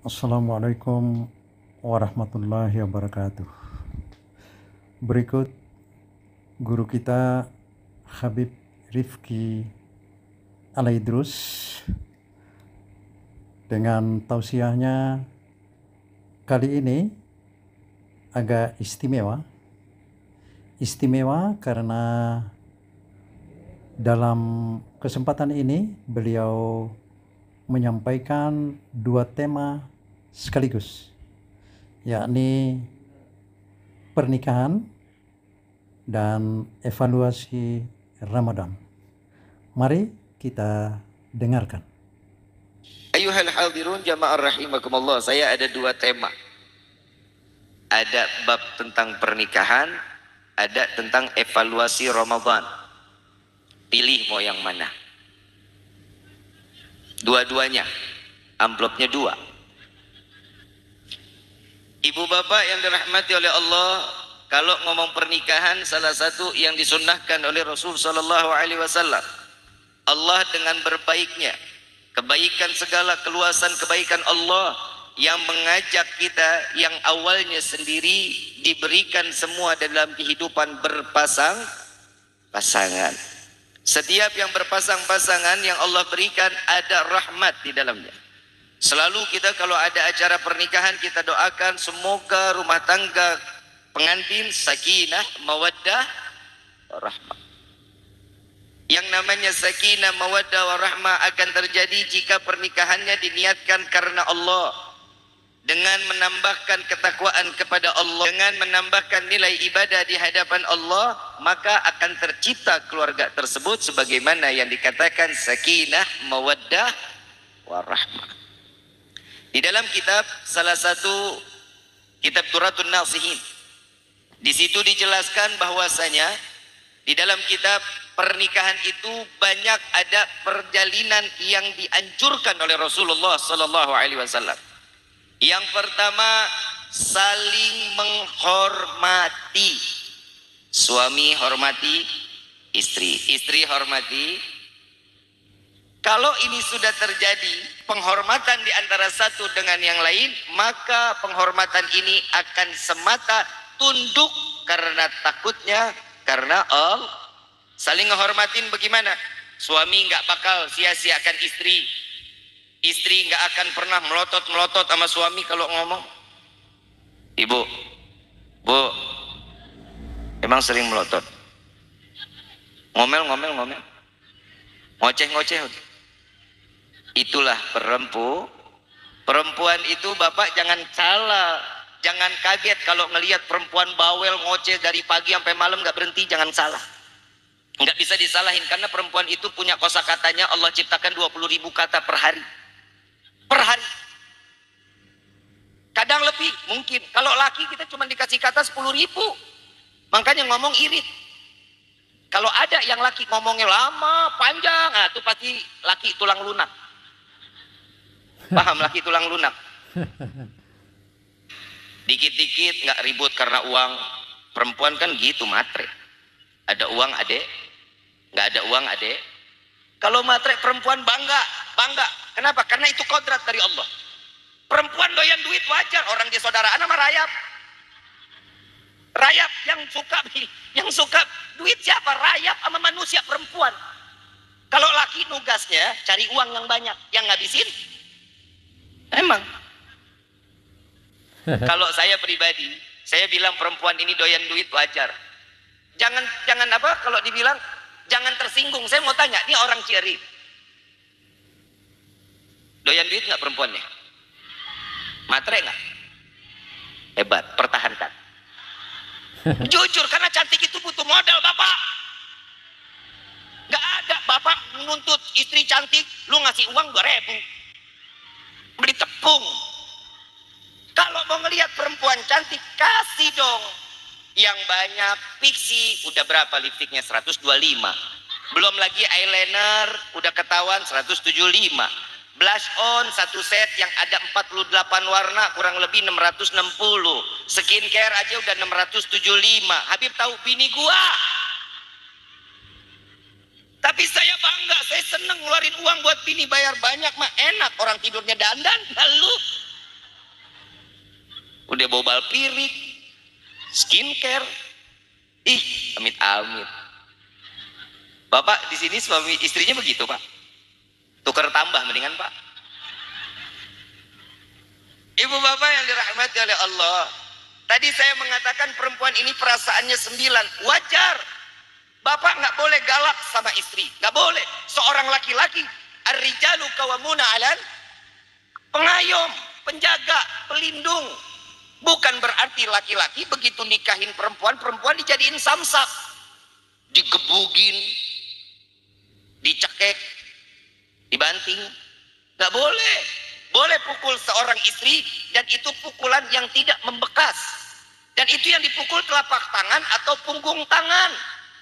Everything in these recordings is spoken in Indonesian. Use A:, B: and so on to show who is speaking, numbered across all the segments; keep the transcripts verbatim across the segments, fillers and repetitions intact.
A: Assalamualaikum warahmatullahi wabarakatuh. Berikut guru kita Habib Rifki Alaidrus dengan tausiahnya kali ini agak istimewa. Istimewa karena dalam kesempatan ini beliau menyampaikan dua tema sekaligus, yakni pernikahan dan evaluasi Ramadan. Mari kita dengarkan.
B: Ayuhal hadirun jama'ar rahimakumullah, saya ada dua tema. Ada bab tentang pernikahan, ada tentang evaluasi Ramadan. Pilih mau yang mana. Dua-duanya, amplopnya dua. Ibu bapak yang dirahmati oleh Allah, kalau ngomong pernikahan, salah satu yang disunnahkan oleh Rasul Sallallahu Alaihi Wasallam, Allah dengan berbaiknya, kebaikan segala keluasan kebaikan Allah yang mengajak kita yang awalnya sendiri diberikan semua dalam kehidupan berpasang pasangan. Setiap yang berpasang-pasangan yang Allah berikan ada rahmat di dalamnya. Selalu kita kalau ada acara pernikahan kita doakan semoga rumah tangga pengantin sakinah, mawaddah, rahmah. Yang namanya sakinah, mawaddah, warahmah akan terjadi jika pernikahannya diniatkan karena Allah, dengan menambahkan ketakwaan kepada Allah, dengan menambahkan nilai ibadah di hadapan Allah, maka akan tercipta keluarga tersebut sebagaimana yang dikatakan sakinah, mawaddah, warahmah. Di dalam kitab, salah satu kitab Turatun Nasihin, di situ dijelaskan bahwasanya di dalam kitab pernikahan itu banyak ada perjalinan yang dianjurkan oleh Rasulullah Sallallahu Alaihi Wasallam. Yang pertama, saling menghormati. Suami hormati istri, istri hormati. Kalau ini sudah terjadi penghormatan di antara satu dengan yang lain, maka penghormatan ini akan semata tunduk karena takutnya karena Allah. Saling menghormatin bagaimana? Suami nggak bakal sia-siakan istri. Istri nggak akan pernah melotot-melotot sama suami kalau ngomong. Ibu, bu, emang sering melotot? Ngomel, ngomel, ngomel. Ngoceh, ngoceh. Itulah perempu. Perempuan itu bapak jangan salah. Jangan kaget kalau ngelihat perempuan bawel ngoceh dari pagi sampai malam nggak berhenti, jangan salah. Nggak bisa disalahin karena perempuan itu punya kosakatanya Allah ciptakan dua puluh ribu kata per hari. Per hari. Kadang lebih mungkin. Kalau laki kita cuma dikasih kata sepuluh ribu. Makanya ngomong irit. Kalau ada yang laki ngomongnya lama, panjang, nah itu pasti laki tulang lunak. Paham laki tulang lunak? Dikit-dikit nggak ribut karena uang. Perempuan kan gitu matre. Ada uang adek, nggak ada uang adek. Kalau matre perempuan bangga, bangga. Kenapa? Karena itu kodrat dari Allah. Perempuan doyan duit wajar, orang dia saudaraan sama rayap. Rayap yang suka yang suka duit siapa? Rayap sama manusia perempuan. Kalau laki nugasnya cari uang yang banyak, yang ngabisin emang. Kalau saya pribadi, saya bilang perempuan ini doyan duit wajar. Jangan jangan apa kalau dibilang jangan tersinggung. Saya mau tanya, ini orang Ciari doyan duit nggak perempuannya? Matre nggak? Hebat, pertahankan. Jujur, karena cantik itu butuh modal bapak. Nggak ada bapak menuntut istri cantik, lu ngasih uang dua ribu beli tepung. Kalau mau ngelihat perempuan cantik, kasih dong yang banyak. Pixie udah berapa lipstiknya? seratus dua puluh lima. Belum lagi eyeliner udah ketahuan seratus tujuh puluh lima. Blush on satu set yang ada empat puluh delapan warna kurang lebih enam ratus enam puluh. Skincare aja udah enam ratus tujuh puluh lima. Habib tahu bini gua. Tapi saya bangga, saya seneng ngeluarin uang buat bini bayar banyak mah enak. Orang tidurnya dandan, lalu Udah bobal piring, skincare. Ih, amit-amit. Bapak di sini suami istrinya begitu, Pak. Tukar tambah mendingan, Pak. Ibu bapak yang dirahmati oleh Allah. Tadi saya mengatakan perempuan ini perasaannya sembilan. Wajar. Bapak nggak boleh galak sama istri. Nggak boleh. Seorang laki-laki. Ar-rijalu qawwamuna 'alal pengayom, penjaga, pelindung. Bukan berarti laki-laki begitu nikahin perempuan, perempuan dijadiin samsak. Digebugin. Dicekek. Dibanting. Nggak boleh. Boleh pukul seorang istri dan itu pukulan yang tidak membekas. Dan itu yang dipukul telapak tangan atau punggung tangan.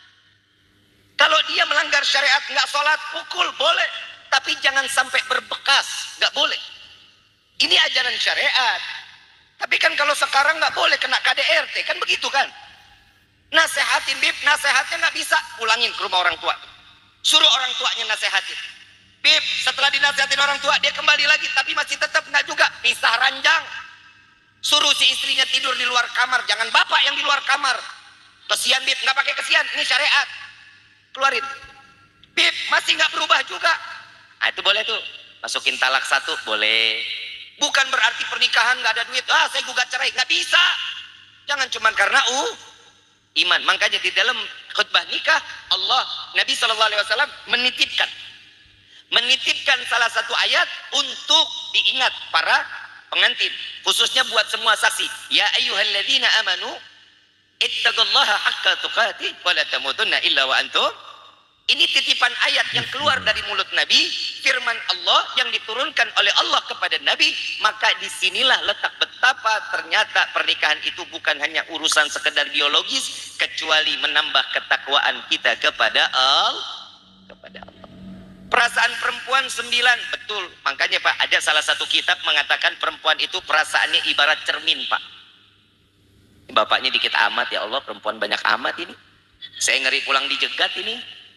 B: Kalau dia melanggar syariat nggak sholat, pukul boleh. Tapi jangan sampai berbekas, nggak boleh. Ini ajaran syariat. Tapi kan kalau sekarang nggak boleh kena K D R T, kan begitu kan? Nasehatin bib, nasehatnya nggak bisa, pulangin ke rumah orang tua. Suruh orang tuanya nasehatin. Bib, setelah dinasihatin orang tua, dia kembali lagi, tapi masih tetap nggak juga, pisah ranjang. Suruh si istrinya tidur di luar kamar, jangan bapak yang di luar kamar. Kesian bib, nggak pakai kesian, ini syariat. Keluarin. Bib, masih nggak berubah juga. Nah itu boleh tuh, masukin talak satu, boleh. Bukan berarti pernikahan nggak ada duit, ah saya gugat cerai, nggak bisa. Jangan cuma karena uh, iman. Makanya di dalam khutbah nikah, Allah, Nabi shallallahu alaihi wasallam menitipkan. menitipkan salah satu ayat untuk diingat para pengantin, khususnya buat semua saksi. Ya ayyuhalladzina amanu ittaqullaha haqqa tuqatih wa la tamutunna illa wa antum. Ini titipan ayat yang keluar dari mulut Nabi, firman Allah yang diturunkan oleh Allah kepada Nabi. Maka disinilah letak betapa ternyata pernikahan itu bukan hanya urusan sekedar biologis, kecuali menambah ketakwaan kita kepada Allah, kepada Allah. Perasaan perempuan sembilan, betul. Makanya Pak, ada salah satu kitab mengatakan perempuan itu perasaannya ibarat cermin, Pak. Bapaknya dikit amat, ya Allah, perempuan banyak amat ini. Saya ngeri pulang dijegat ini.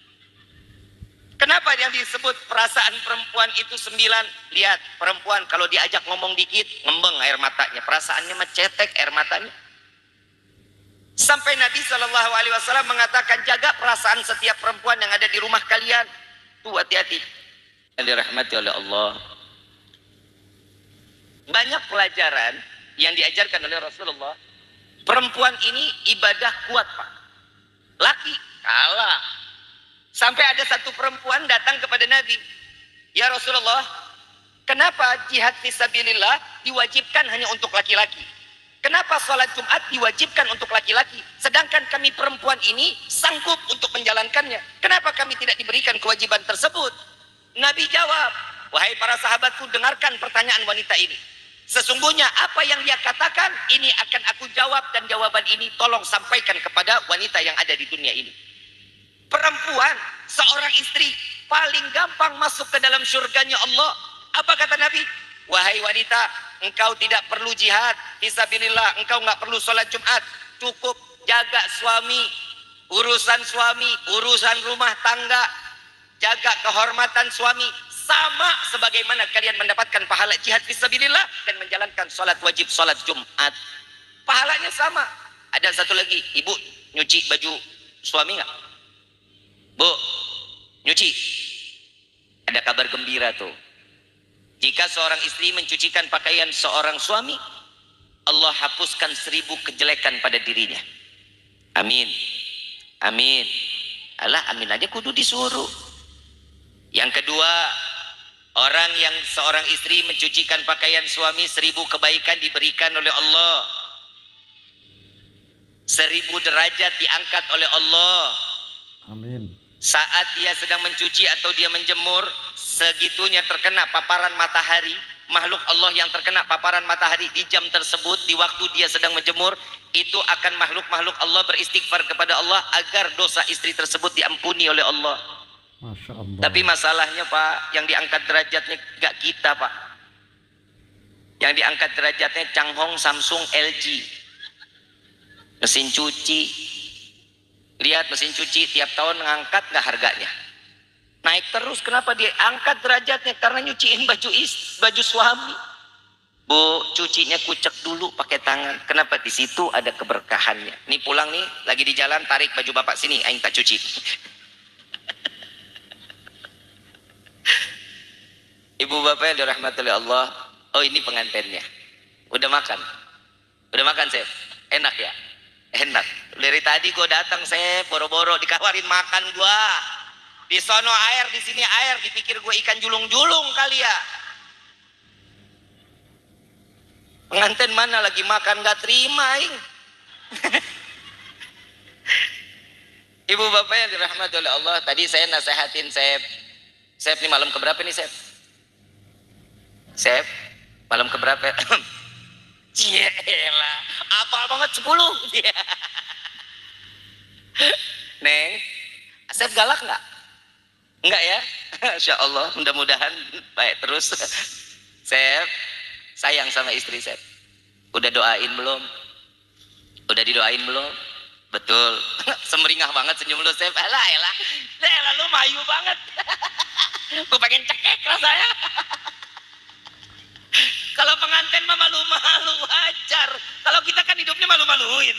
B: Kenapa yang disebut perasaan perempuan itu sembilan? Lihat, perempuan kalau diajak ngomong dikit, ngembeng air matanya. Perasaannya mencetek air matanya. Sampai Nabi shallallahu alaihi wasallam mengatakan, jaga perasaan setiap perempuan yang ada di rumah kalian. Tuh hati-hati. Yang dirahmati oleh Allah. Banyak pelajaran yang diajarkan oleh Rasulullah. Perempuan ini ibadah kuat, Pak. Laki kalah. Sampai ada satu perempuan datang kepada Nabi. Ya Rasulullah, kenapa jihad fisabilillah diwajibkan hanya untuk laki-laki? Kenapa sholat Jumat diwajibkan untuk laki-laki? Sedangkan kami perempuan ini sanggup untuk menjalankannya. Kenapa kami tidak diberikan kewajiban tersebut? Nabi jawab, wahai para sahabatku, dengarkan pertanyaan wanita ini. Sesungguhnya apa yang dia katakan, ini akan aku jawab, dan jawaban ini tolong sampaikan kepada wanita yang ada di dunia ini. Perempuan, seorang istri, paling gampang masuk ke dalam surganya Allah. Apa kata Nabi? Wahai wanita, engkau tidak perlu jihad fisabilillah, engkau nggak perlu sholat Jumat, cukup jaga suami, urusan suami, urusan rumah tangga, jaga kehormatan suami, sama sebagaimana kalian mendapatkan pahala jihad fisabilillah dan menjalankan sholat wajib sholat Jumat. Pahalanya sama. Ada satu lagi, ibu nyuci baju suami nggak? Bu, nyuci. Ada kabar gembira tuh. Jika seorang istri mencucikan pakaian seorang suami, Allah hapuskan seribu kejelekan pada dirinya. Amin. Amin. Alah, amin aja kudu disuruh. Yang kedua, orang yang seorang istri mencucikan pakaian suami, seribu kebaikan diberikan oleh Allah. Seribu derajat diangkat oleh Allah.
A: Amin.
B: Saat dia sedang mencuci atau dia menjemur, segitunya terkena paparan matahari, makhluk Allah yang terkena paparan matahari di jam tersebut, di waktu dia sedang menjemur, itu akan makhluk-makhluk Allah beristighfar kepada Allah agar dosa istri tersebut diampuni oleh Allah.
A: Masya Allah.
B: Tapi masalahnya Pak, yang diangkat derajatnya gak kita Pak. Yang diangkat derajatnya Changhong, Samsung, L G. Mesin cuci. Lihat mesin cuci tiap tahun ngangkat gak harganya? Naik terus. Kenapa dia angkat derajatnya? Karena nyuciin baju is, baju suami. Bu, cucinya kucek dulu pakai tangan. Kenapa? Di situ ada keberkahannya. Nih pulang nih, lagi di jalan, tarik baju bapak sini, aing tak cuci. Ibu bapak yang dirahmati oleh Allah, oh ini pengantinnya. Udah makan? Udah makan, Sep? Enak ya? Enak. Dari tadi gua datang, Sep, boro-boro dikawarin makan gua. Di sono air, di sini air, dipikir gua ikan julung-julung kali ya. Pengantin mana lagi makan gak terima, ing. Ibu bapak yang dirahmati oleh Allah, tadi saya nasehatin Sep. Sep, ini malam keberapa nih, Sep? Sep, malam keberapa? Cielah, apa banget sepuluh? Neng, Sep galak nggak? Enggak ya? Insya Allah, mudah-mudahan baik terus. Sep, sayang sama istri Sep. Udah doain belum? Udah didoain belum? Betul. Semeringah banget senyum lu, Sep. Alah, elah. Elah, lu mayu banget. Gue pengen cekek rasanya. Kalau pengantin mah malu-malu, wajar. Kalau kita kan hidupnya malu-maluin.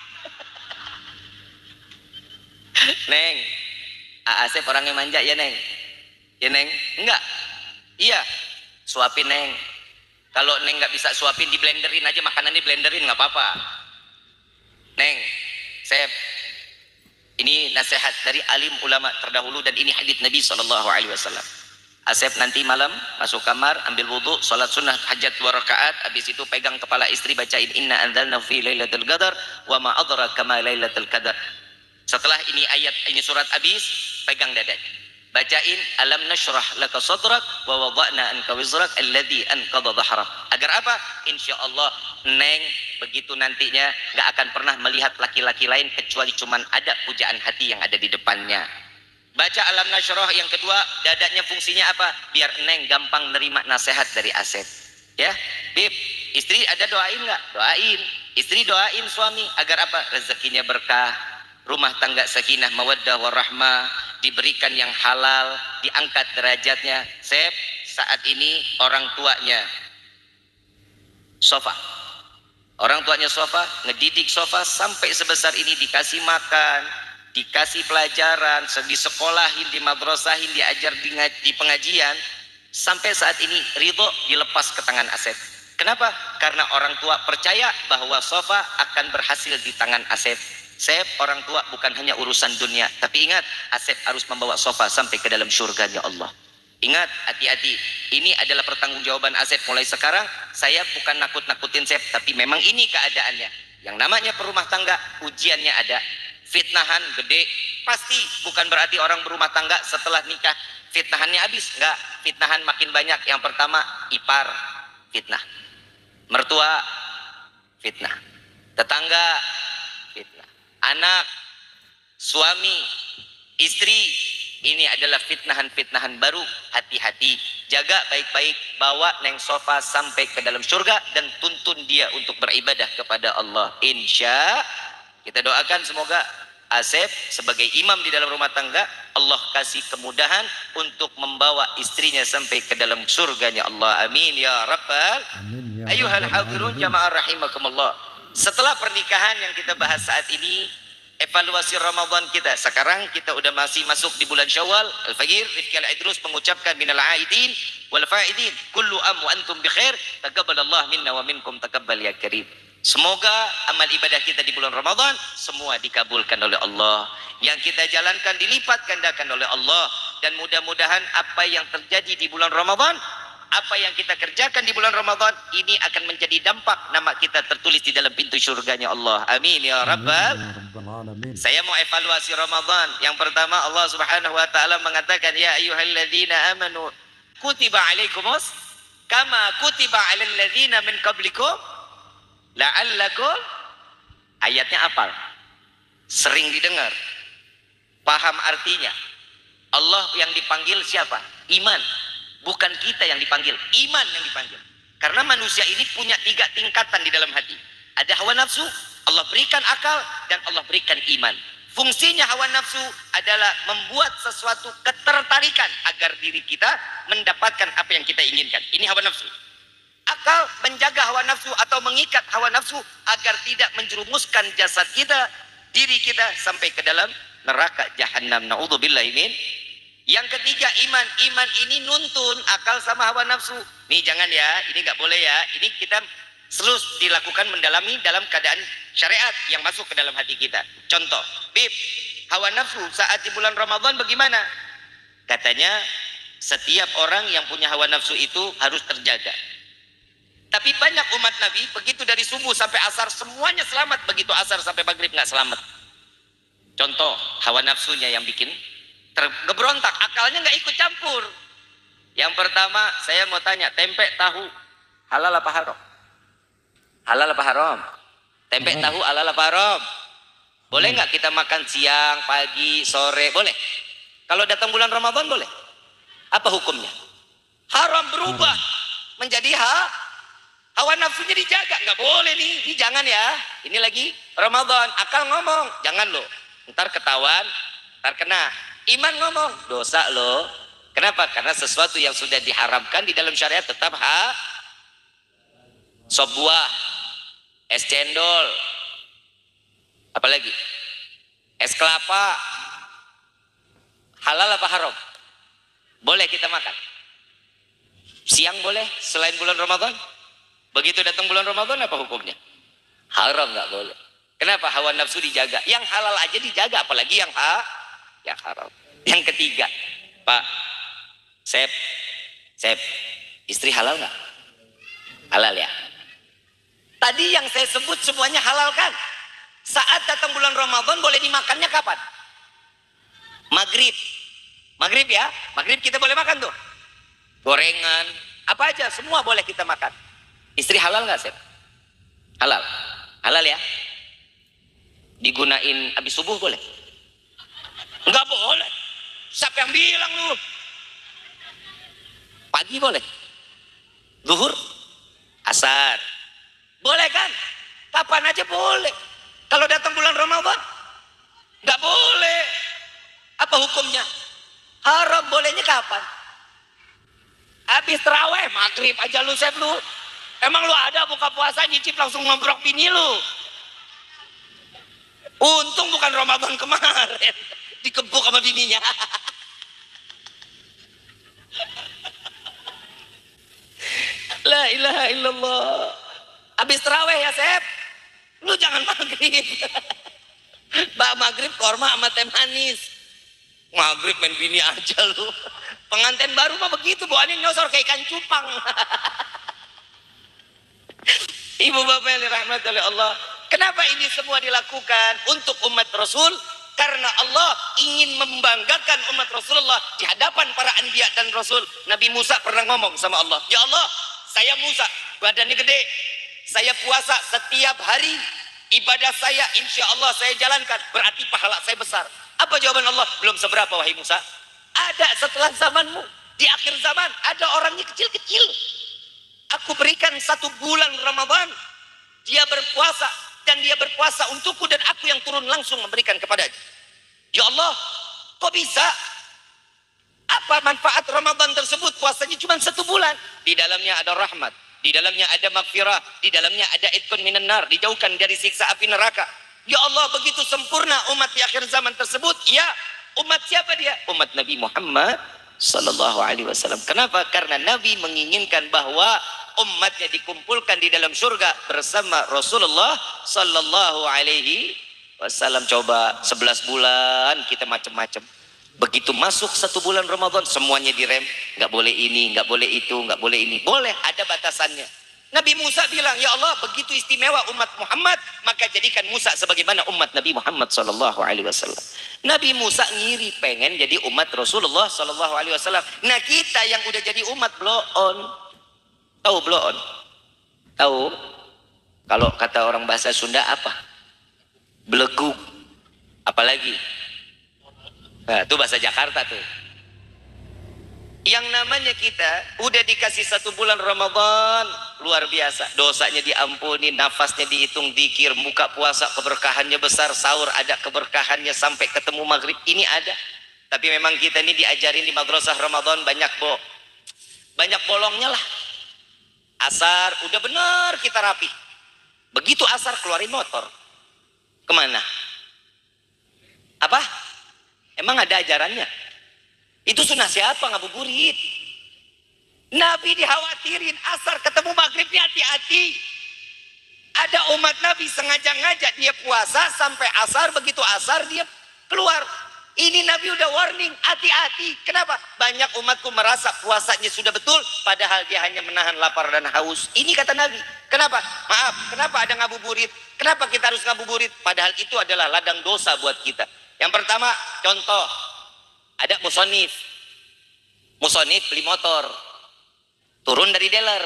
B: Neng, A A Sep orangnya manja ya, Neng? Ya, Neng? Enggak? Iya. Suapin, Neng. Kalau Neng nggak bisa suapin, di blenderin aja, makanannya blenderin, nggak apa-apa. Neng, Sep, ini nasihat dari alim ulama terdahulu dan ini hadits Nabi shallallahu alaihi wasallam. Asep nanti malam masuk kamar, ambil wudhu, sholat sunnah hajat dua rakaat, habis itu pegang kepala istri, bacain inna anzalna fi lailatul qadar wa ma adraka ma lailatul qadar. Setelah ini ayat, ini surat habis, pegang dadanya, bacain alam nashrah laka sadrak wa wada'na anka wizrak alladhi anqadha dhahrak. Agar apa? Insya Allah Neng begitu nantinya gak akan pernah melihat laki-laki lain kecuali cuman ada pujaan hati yang ada di depannya. Baca alam nashrah yang kedua, dadanya fungsinya apa? Biar Neng gampang nerima nasihat dari Asep. Ya, Bib, istri ada doain nggak? Doain. Istri doain suami agar apa? Rezekinya berkah, rumah tangga sakinah mawaddah warahmah, diberikan yang halal, diangkat derajatnya. Sep, saat ini orang tuanya Sofa. Orang tuanya Sofa ngedidik Sofa sampai sebesar ini, dikasih makan, dikasih pelajaran, disekolahin, di madrasahin, diajar di, di pengajian, sampai saat ini ridho dilepas ke tangan Asep. Kenapa? Karena orang tua percaya bahwa Sofa akan berhasil di tangan Asep. Sep, orang tua bukan hanya urusan dunia, tapi ingat, Asep harus membawa Sofa sampai ke dalam surganya Allah. Ingat, hati-hati, ini adalah pertanggungjawaban Asep mulai sekarang. Saya bukan nakut-nakutin Sep, tapi memang ini keadaannya. Yang namanya perumah tangga, ujiannya ada. Fitnahan gede, pasti bukan berarti orang berumah tangga setelah nikah fitnahannya habis. Enggak, fitnahan makin banyak. Yang pertama, ipar, fitnah. Mertua, fitnah. Tetangga, fitnah. Anak, suami, istri, ini adalah fitnahan-fitnahan baru. Hati-hati, jaga baik-baik, bawa Neng Sofa sampai ke dalam surga dan tuntun dia untuk beribadah kepada Allah. Insya kita doakan semoga Asep sebagai imam di dalam rumah tangga, Allah kasih kemudahan untuk membawa istrinya sampai ke dalam surganya Allah. Amin ya rabbal alamin. Ayuhal hadirun jamaah rahimakumullah. Setelah pernikahan yang kita bahas saat ini, evaluasi Ramadan kita. Sekarang kita udah masih masuk di bulan Syawal. Al-Fajir, Rifki Al-Idrus mengucapkan minal aidin wal faidin kullu am wa antum bi khair. Taqabbalallah minna wa minkum taqabbal ya karim. Semoga amal ibadah kita di bulan Ramadan semua dikabulkan oleh Allah. Yang kita jalankan dilipat gandakan oleh Allah. Dan mudah-mudahan apa yang terjadi di bulan Ramadan, apa yang kita kerjakan di bulan Ramadan, ini akan menjadi dampak nama kita tertulis di dalam pintu surganya Allah. Amin ya rabbal alamin. Saya mau evaluasi Ramadan. Yang pertama, Allah Subhanahu wa taala mengatakan, ya ayyuhalladzina amanu kutiba alaikumus kama kutiba alal ladzina min qablikum la'allakum. Ayatnya apal, sering didengar, paham artinya. Allah yang dipanggil siapa? Iman. Bukan kita yang dipanggil, iman yang dipanggil. Karena manusia ini punya tiga tingkatan di dalam hati. Ada hawa nafsu, Allah berikan akal, dan Allah berikan iman. Fungsinya hawa nafsu adalah membuat sesuatu ketertarikan agar diri kita mendapatkan apa yang kita inginkan. Ini hawa nafsu. Akal menjaga nafsu atau mengikat hawa nafsu agar tidak menjerumuskan jasad kita, diri kita sampai ke dalam neraka jahanam. Naudzubillahi min. Yang ketiga iman. Iman ini nuntun akal sama hawa nafsu. Nih jangan ya, ini nggak boleh ya. Ini kita selalu dilakukan mendalami dalam keadaan syariat yang masuk ke dalam hati kita. Contoh, Bib, hawa nafsu saat di bulan Ramadan bagaimana? Katanya setiap orang yang punya hawa nafsu itu harus terjaga. Tapi banyak umat Nabi begitu dari subuh sampai asar semuanya selamat, begitu asar sampai maghrib nggak selamat. Contoh, hawa nafsunya yang bikin terberontak, akalnya nggak ikut campur. Yang pertama, saya mau tanya, tempe tahu halal apa haram? Halal apa haram? Tempe tahu halal apa haram? Boleh nggak kita makan siang, pagi, sore? Boleh. Kalau datang bulan Ramadan boleh. Apa hukumnya? Haram, berubah menjadi ha hawa nafsunya dijaga. Nggak boleh nih, ini jangan ya. Ini lagi Ramadan, akal ngomong, jangan loh. Ntar ketahuan, ntar kena. Iman ngomong, dosa loh. Kenapa? Karena sesuatu yang sudah diharamkan di dalam syariat tetap ha. Sop buah, es cendol, apalagi es kelapa, halal apa haram? Boleh kita makan. Siang boleh selain bulan Ramadan. Begitu datang bulan Ramadan apa hukumnya? Haram, nggak boleh. Kenapa? Hawa nafsu dijaga. Yang halal aja dijaga, apalagi yang ha yang haram. Yang ketiga, Pak Sep, Sep, istri halal nggak? Halal ya. Tadi yang saya sebut semuanya halal kan? Saat datang bulan Ramadan boleh dimakannya kapan? Maghrib. Maghrib ya, maghrib kita boleh makan tuh. Gorengan, apa aja, semua boleh kita makan. Istri halal nggak, Sep? Halal. Halal ya. Digunain habis subuh boleh? Nggak boleh. Siapa yang bilang lu? Pagi boleh? Zuhur? Asar? Boleh kan? Kapan aja boleh. Kalau datang bulan Ramadan? Nggak boleh. Apa hukumnya? Haram, bolehnya kapan? Habis terawih, maghrib aja lu, Sep lu. Emang lu ada buka puasa nyicip langsung ngomprok bini lu? Untung bukan Ramadan kemarin. Dikebuk sama bininya. La ilaha illallah. Habis terawih ya, Sep. Lu jangan maghrib. Mbak maghrib korma sama teh manis. Maghrib main bini aja lu. Pengantin baru mah begitu, bawaannya nyosor kayak ikan cupang. Ibu bapak yang dirahmati oleh Allah, kenapa ini semua dilakukan untuk umat Rasul? Karena Allah ingin membanggakan umat Rasulullah di hadapan para anbiya dan Rasul. Nabi Musa pernah ngomong sama Allah, ya Allah, saya Musa, badannya gede, saya puasa setiap hari, ibadah saya insya Allah saya jalankan, berarti pahala saya besar. Apa jawaban Allah? Belum seberapa wahai Musa. Ada setelah zamanmu, di akhir zaman ada orangnya kecil-kecil. Aku berikan satu bulan Ramadan, dia berpuasa dan dia berpuasa untukku dan aku yang turun langsung memberikan kepadanya. Ya Allah, kok bisa? Apa manfaat Ramadan tersebut? Puasanya cuma satu bulan. Di dalamnya ada rahmat, di dalamnya ada maghfirah, di dalamnya ada itqun minan nar, dijauhkan dari siksa api neraka. Ya Allah, begitu sempurna umat di akhir zaman tersebut. Ya, umat siapa dia? Umat Nabi Muhammad sallallahu alaihi wasallam. Kenapa? Karena Nabi menginginkan bahwa umatnya dikumpulkan di dalam surga bersama Rasulullah sallallahu alaihi wasallam. Coba sebelas bulan kita macam-macam. Begitu masuk satu bulan Ramadan semuanya direm, nggak boleh ini, nggak boleh itu, nggak boleh ini. Boleh, ada batasannya. Nabi Musa bilang, ya Allah, begitu istimewa umat Muhammad, maka jadikan Musa sebagaimana umat Nabi Muhammad sallallahu alaihi wasallam. Nabi Musa ngiri pengen jadi umat Rasulullah sallallahu alaihi wasallam. Nah, kita yang udah jadi umat blow on. Tahu blow on? Tahu? Kalau kata orang bahasa Sunda apa? Beleguk. Apalagi? Nah, itu bahasa Jakarta tuh. Yang namanya kita udah dikasih satu bulan Ramadan, luar biasa, dosanya diampuni, nafasnya dihitung, dzikir, muka puasa keberkahannya besar, sahur ada keberkahannya sampai ketemu maghrib, ini ada. Tapi memang kita ini diajarin di madrasah Ramadan banyak bo banyak bolongnya lah. Asar, udah bener kita rapi. Begitu asar keluarin motor. Kemana? Apa? Emang ada ajarannya? Itu sunnah siapa ngabuburit? Nabi dikhawatirin asar ketemu maghribnya hati-hati. Ada umat Nabi sengaja ngajak dia puasa sampai asar, begitu asar dia keluar. Ini Nabi udah warning, hati-hati. Kenapa? Banyak umatku merasa puasanya sudah betul, padahal dia hanya menahan lapar dan haus. Ini kata Nabi. Kenapa? Maaf, kenapa ada ngabuburit? Kenapa kita harus ngabuburit? Padahal itu adalah ladang dosa buat kita. Yang pertama, contoh, ada musonif. Musonif beli motor, turun dari dealer.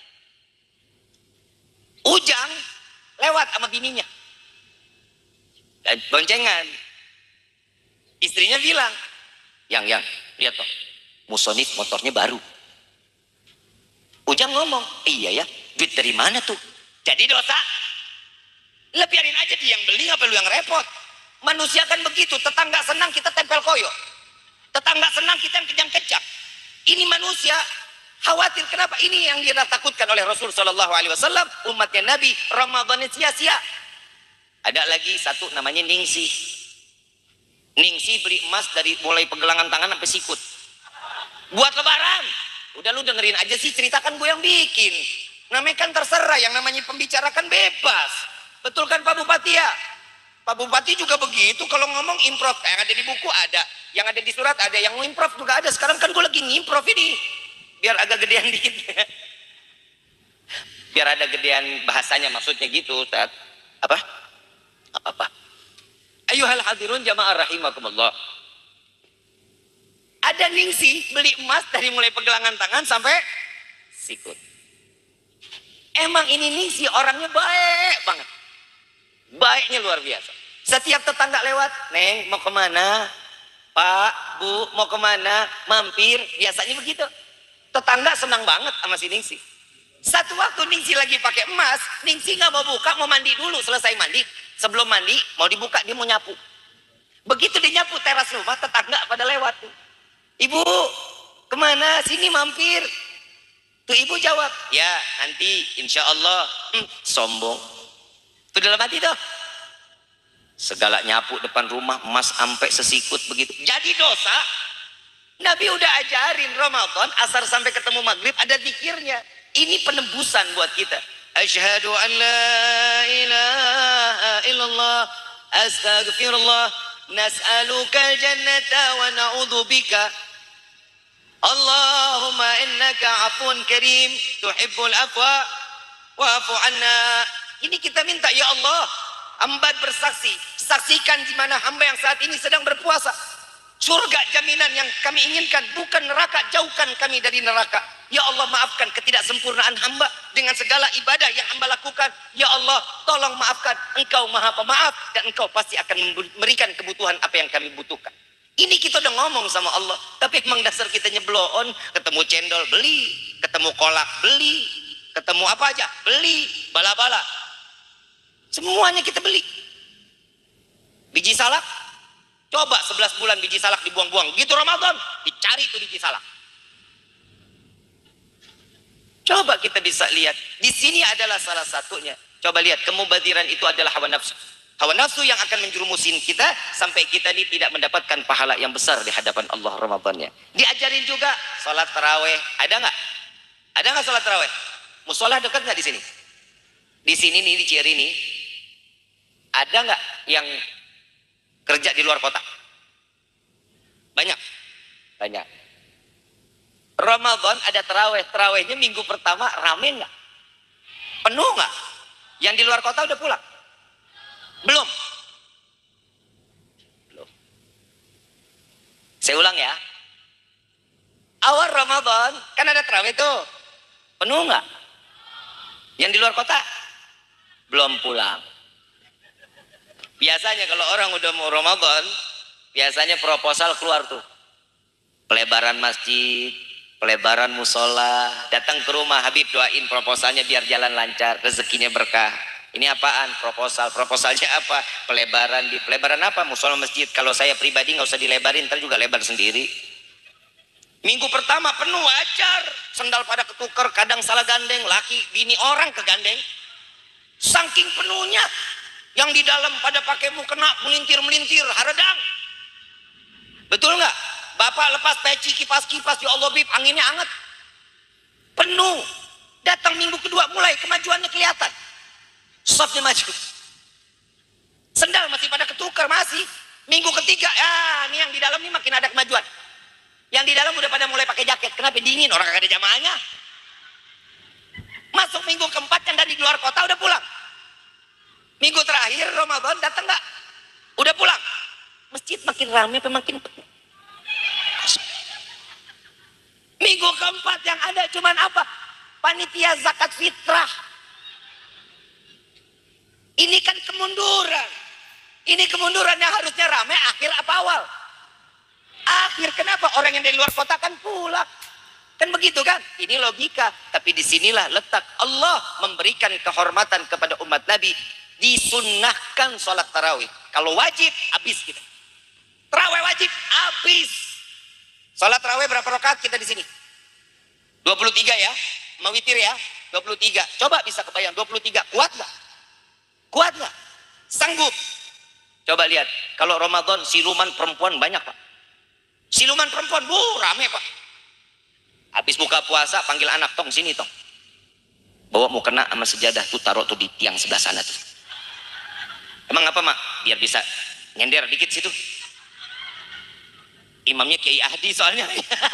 B: Ujang lewat sama bininya. Dan boncengan. Istrinya bilang, yang yang lihat toh, musonif motornya baru. Ujang ngomong, iya ya, duit dari mana tuh? Jadi dosa. Lah biarin aja dia yang beli, apa lu yang repot? Manusia kan begitu, tetangga senang kita tempel koyo, tetangga senang kita yang kejang-kejang. Ini manusia khawatir. Kenapa? Ini yang ditakutkan oleh Rasul Shallallahu Alaihi Wasallam. Umatnya Nabi Ramadan sia-sia. Ada lagi satu namanya Ningsi. Ningsi beli emas dari mulai pegelangan tangan sampai sikut buat lebaran. Udah lu dengerin aja sih, ceritakan gue yang bikin. Namanya kan terserah, yang namanya pembicarakan bebas. Betul kan Pak Bupati ya? Pak Bupati juga begitu, kalau ngomong improv. Yang ada di buku ada, yang ada di surat ada, yang improv juga ada. Sekarang kan gue lagi ngimprov ini, biar agak gedean dikit. Biar ada gedean bahasanya, maksudnya gitu Ustaz. Apa? Apa-apa. Ayuhal hadirun jamaah rahimakumullah. Ada Ningsi beli emas dari mulai pegelangan tangan sampai sikut. Emang ini Ningsi orangnya baik banget. Baiknya luar biasa. Setiap tetangga lewat, Neng mau kemana? Pak, Bu mau kemana? Mampir. Biasanya begitu. Tetangga senang banget sama si Ningsi. Satu waktu Ningsi lagi pakai emas, Ningsi nggak mau buka, mau mandi dulu. Selesai mandi, sebelum mandi mau dibuka, dia mau nyapu. Begitu dia nyapu teras rumah, tetangga pada lewat tuh. Ibu kemana? Sini mampir. Tuh ibu jawab, ya nanti insya Allah. Hmm, sombong. Tuh dalam hati tuh. Segala nyapu depan rumah, emas sampai sesikut begitu. Jadi dosa. Nabi udah ajarin Ramadan asar sampai ketemu maghrib ada zikirnya. Ini penembusan buat kita. Asyhadu an la ilaha illallah astaghfirullah nas'aluka jannata wa na'udzubika Allahumma innaka afun karim tuhibbul afwa wa'fu anna. Ini kita minta, ya Allah, hamba bersaksi, saksikan di mana hamba yang saat ini sedang berpuasa. Surga jaminan yang kami inginkan, bukan neraka, jauhkan kami dari neraka. Ya Allah, maafkan ketidaksempurnaan hamba dengan segala ibadah yang hamba lakukan. Ya Allah, tolong maafkan. Engkau maha pemaaf dan engkau pasti akan memberikan kebutuhan apa yang kami butuhkan. Ini kita udah ngomong sama Allah, tapi emang dasar kita nyebloon. Ketemu cendol beli, ketemu kolak beli, ketemu apa aja beli, bala-bala, semuanya kita beli. Biji salak, coba sebelas bulan biji salak dibuang-buang. Gitu Ramadan, dicari tuh biji salak. Coba kita bisa lihat, di sini adalah salah satunya. Coba lihat, kemubaziran itu adalah hawa nafsu. Hawa nafsu yang akan menjerumusin kita sampai kita ini tidak mendapatkan pahala yang besar di hadapan Allah Ramadannya. Diajarin juga sholat taraweh. Ada nggak? Ada nggak sholat taraweh? Musola dekat nggak di sini? Di sini nih, di Cieri ini, ada nggak yang kerja di luar kota? Banyak, banyak. Ramadan ada taraweh, tarawehnya minggu pertama rame nggak? Penuh nggak? Yang di luar kota udah pulang? Belum? Belum. Saya ulang ya. Awal Ramadan kan ada taraweh tuh, penuh nggak? Yang di luar kota belum pulang. Biasanya kalau orang udah mau Ramadan, biasanya proposal keluar tuh, pelebaran masjid, pelebaran musola. Datang ke rumah, Habib doain proposalnya biar jalan lancar, rezekinya berkah. Ini apaan? Proposal. Proposalnya apa? Pelebaran. Di pelebaran apa? Musola masjid. Kalau saya pribadi nggak usah dilebarin, ntar juga lebar sendiri. Minggu pertama penuh wajar, sendal pada ketukar, kadang salah gandeng, laki bini orang kegandeng. Saking penuhnya, yang di dalam pada pakai mukena melintir-melintir, haradang. Betul nggak? Bapak lepas peci, kipas-kipas, ya Allah bib, anginnya anget. Penuh. Datang minggu kedua mulai kemajuannya kelihatan. Softnya maju. Sendal masih pada ketukar, masih. Minggu ketiga, ya ini yang di dalam ini makin ada kemajuan. Yang di dalam udah pada mulai pakai jaket. Kenapa dingin? Orang kagak ada jamaahnya. Masuk minggu keempat yang dari luar kota udah pulang. Minggu terakhir Ramadan datang nggak? Udah pulang. Masjid makin ramai, makin penuh. Minggu keempat yang ada cuman apa? Panitia zakat fitrah. Ini kan kemunduran. Ini kemunduran yang harusnya ramai akhir apa awal? Akhir. Kenapa? Orang yang dari luar kota kan pulang. Kan begitu kan? Ini logika. Tapi disinilah letak Allah memberikan kehormatan kepada umat Nabi. Disunnahkan sholat tarawih. Kalau wajib, habis kita. Tarawih wajib, habis. Sholat tarawih berapa rakaat kita di sini? dua puluh tiga ya. Mau witir ya? dua puluh tiga. Coba bisa kebayang dua puluh tiga. Kuat nggak? Kuat nggak? Sanggup? Coba lihat. Kalau Ramadan siluman perempuan banyak Pak. Siluman perempuan, bu, rame Pak. Habis buka puasa panggil anak, tong sini tong. Bawa mau kena sama sejadah tuh, taruh tuh di tiang sebelah sana tuh. Emang apa mak? Biar bisa nyender dikit situ. Imamnya Kiai Ahdi soalnya.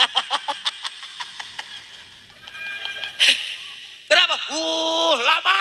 B: Kenapa? Uh, lama.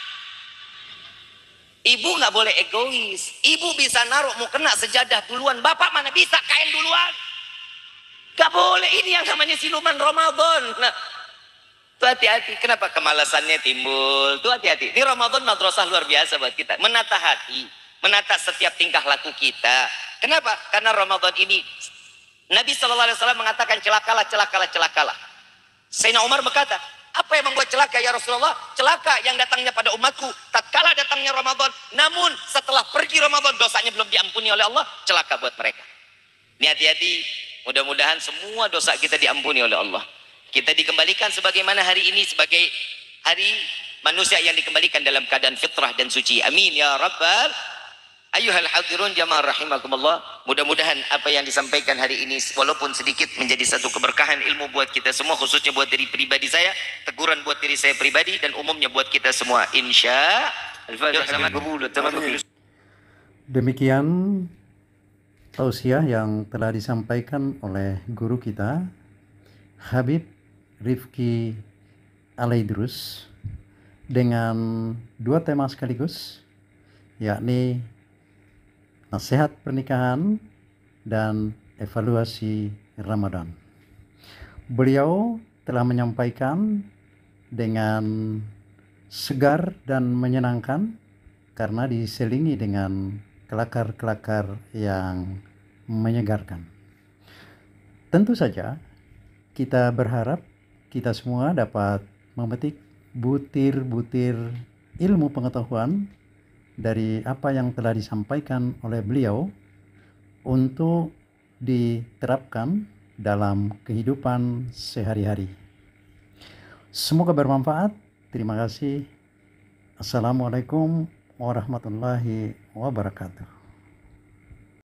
B: Ibu nggak boleh egois. Ibu bisa naruh mau kena sejadah duluan. Bapak mana bisa kain duluan? Gak boleh, ini yang namanya siluman Ramadan. Nah, tuh hati-hati. Kenapa kemalasannya timbul? Tuh hati-hati. Ini Ramadan madrasah luar biasa buat kita. Menata hati, menata setiap tingkah laku kita. Kenapa? Karena Ramadan ini Nabi shallallahu alaihi wasallam mengatakan celakalah, celakalah, celakalah. Sayyidina Umar berkata, apa yang membuat celaka ya Rasulullah? Celaka yang datangnya pada umatku tatkala datangnya Ramadan, namun setelah pergi Ramadan dosanya belum diampuni oleh Allah. Celaka buat mereka. Ini hati-hati. Mudah-mudahan semua dosa kita diampuni oleh Allah. Kita dikembalikan sebagaimana hari ini sebagai hari manusia yang dikembalikan dalam keadaan fitrah dan suci. Amin ya rabbal ayyuhal hadirun jamaah rahimakumullah. Mudah-mudahan apa yang disampaikan hari ini walaupun sedikit menjadi satu keberkahan ilmu buat kita semua, khususnya buat diri pribadi saya, teguran buat diri saya pribadi, dan umumnya buat kita semua. Insya Allah.
A: Demikian tausiah yang telah disampaikan oleh guru kita Habib Rifki Alaidrus dengan dua tema sekaligus, yakni nasihat pernikahan dan evaluasi Ramadan. Beliau telah menyampaikan dengan segar dan menyenangkan karena diselingi dengan kelakar-kelakar yang menyegarkan. Tentu saja kita berharap kita semua dapat memetik butir-butir ilmu pengetahuan dari apa yang telah disampaikan oleh beliau untuk diterapkan dalam kehidupan sehari-hari. Semoga bermanfaat. Terima kasih. Assalamualaikum warahmatullahi wabarakatuh.